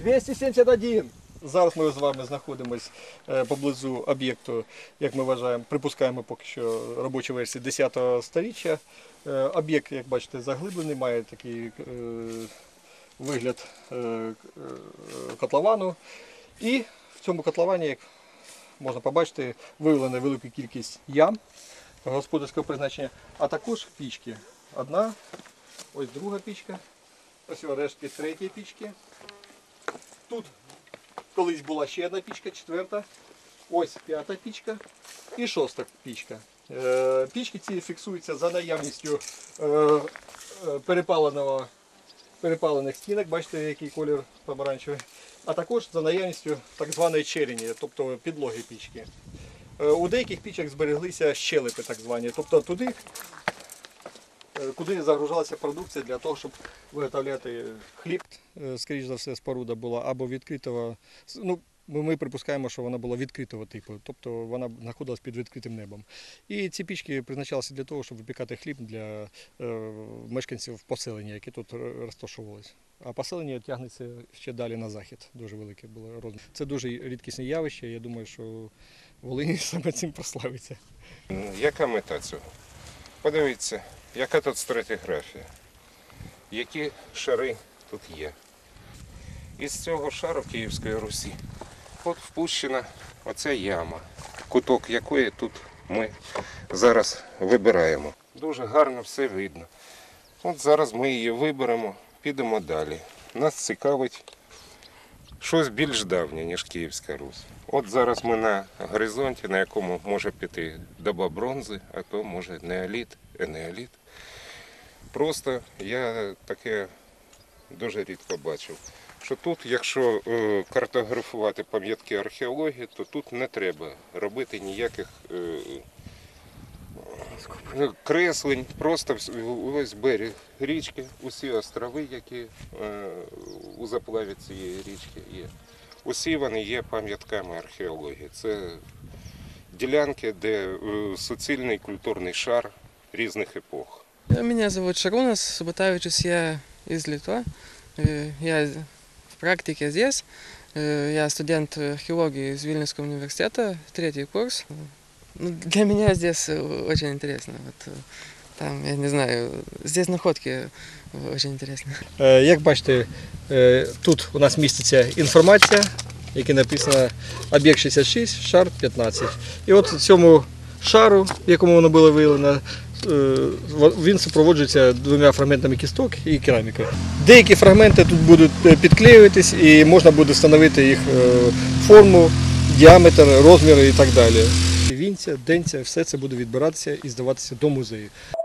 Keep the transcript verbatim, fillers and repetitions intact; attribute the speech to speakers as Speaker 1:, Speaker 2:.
Speaker 1: двісті сімдесят один. Зараз ми з вами знаходимося поблизу об'єкту, як ми вважаємо, припускаємо поки що робочу версію десятого сторіччя. Об'єкт, як бачите, заглиблений, має такий вигляд котловану. І в цьому котловані, як можна побачити, виявлена велика кількість ям господарського призначення, а також пічки. Одна, ось друга пічка, ось рештки третьої пічки. Тут колись була ще одна пічка, четверта, ось п'ята пічка і шоста пічка. Пічки ці фіксуються за наявністю перепаленого, перепалених стінок, бачите, який колір помаранчевий, а також за наявністю так званої черені, тобто підлоги пічки. У деяких пічок збереглися щелепи, так звані, тобто туди, куди загружалася продукція для того, щоб виготовляти хліб. Скоріше за все, споруда була або відкритого, ну, ми припускаємо, що вона була відкритого типу, тобто вона знаходилась під відкритим небом. І ці пічки призначалися для того, щоб випікати хліб для е, мешканців поселення, які тут розташовувалися. А поселення тягнеться ще далі на захід, дуже велике було розмір. Це дуже рідкісне явище, я думаю, що Волинь саме цим прославиться.
Speaker 2: Яка мета цього? Подивіться, яка тут стратиграфія, які шари тут є. Із цього шару Київської Русі от впущена оця яма, куток якої тут ми зараз вибираємо. Дуже гарно все видно. От зараз ми її виберемо, підемо далі. Нас цікавить щось більш давнє, ніж Київська Русь. От зараз ми на горизонті, на якому може піти доба бронзи, а то може неоліт, енеоліт. Просто я таке дуже рідко бачив, що тут, якщо картографувати пам'ятки археології, то тут не треба робити ніяких креслень, просто ось берег річки, усі острови, які у заплаві цієї річки є. Усі вони є пам'ятками археології. Це ділянки, де суцільний культурний шар різних епох.
Speaker 3: Меня зовут Шарунас Субатавичус, я из Литвы. Я в практике здесь. Я студент археологии из Вильнюсского университета, третий курс. Ну, для меня здесь очень интересно. Вот, там, я не знаю, здесь находки очень интересны.
Speaker 1: Як бачите, тут у нас міститься інформація, яка написана об'єкт шістдесят шість, шар п'ятнадцять. І от цьому шару, в якому воно було виявлено, він супроводжується двома фрагментами кісток і керамікою. Деякі фрагменти тут будуть підклеюватись і можна буде встановити їх форму, діаметр, розміри і так далі. Вінця, денця, все це буде відбиратися і здаватися до музею.